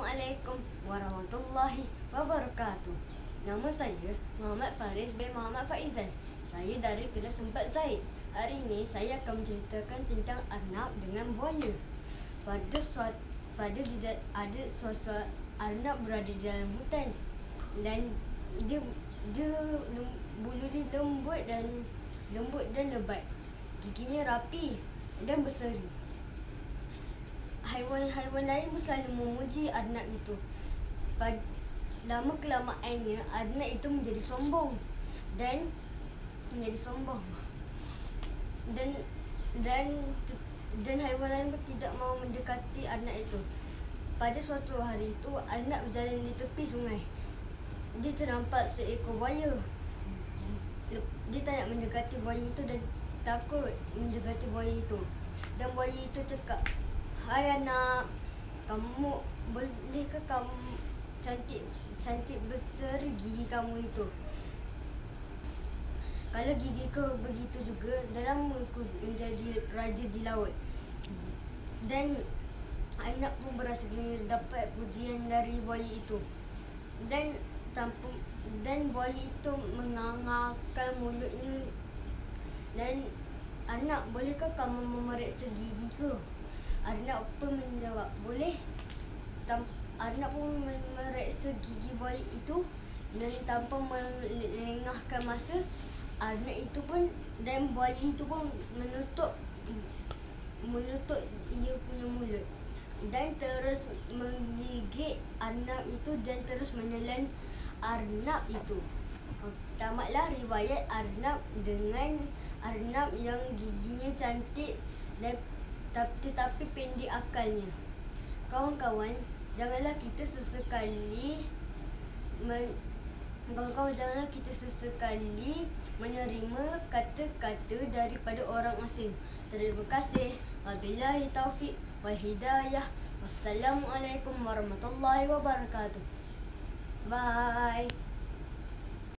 Assalamualaikum warahmatullahi wabarakatuh. Nama saya Muhammad Faris bin Muhammad Faizal. Saya dari kelas 4 Zaid. Hari ini saya akan menceritakan tentang arnab dengan buaya. Ada suatu arnab berada di dalam hutan dan bulu dia lembut dan lebat. Giginya rapi dan berseri. Haiwan-haiwan lain pun selalu memuji arnab itu. Lama kelamaannya arnab itu menjadi sombong dan haiwan lain pun tidak mahu mendekati arnab itu. Pada suatu hari itu arnab berjalan di tepi sungai. Dia ternampak seekor buaya. Dia tak nak mendekati buaya itu dan takut mendekati buaya itu. Dan buaya itu cakap, "Hai anak, bolehkah kamu cantik besar gigi kamu itu? Kalau gigiku begitu juga, dalam aku menjadi raja di laut." Dan anak pun berasa gembira dapat pujian dari buaya itu. Dan buaya itu mengangakan mulutnya. Dan, "Anak, bolehkah kamu memeriksa gigiku?" Arnab pun menjawab, "Boleh." Arnab pun memeriksa gigi buaya itu dan tanpa melengahkan masa, arnab itu pun dan buaya itu pun menutup ia punya mulut dan terus menggigit arnab itu dan terus menelan arnab itu. Tamatlah riwayat arnab dengan arnab yang giginya cantik tetapi pendek akalnya. Kawan-kawan, janganlah kita sesekali menerima kata-kata daripada orang asing. Terima kasih. Wabillahi taufiq wal hidayah. Wassalamualaikum warahmatullahi wabarakatuh. Bye.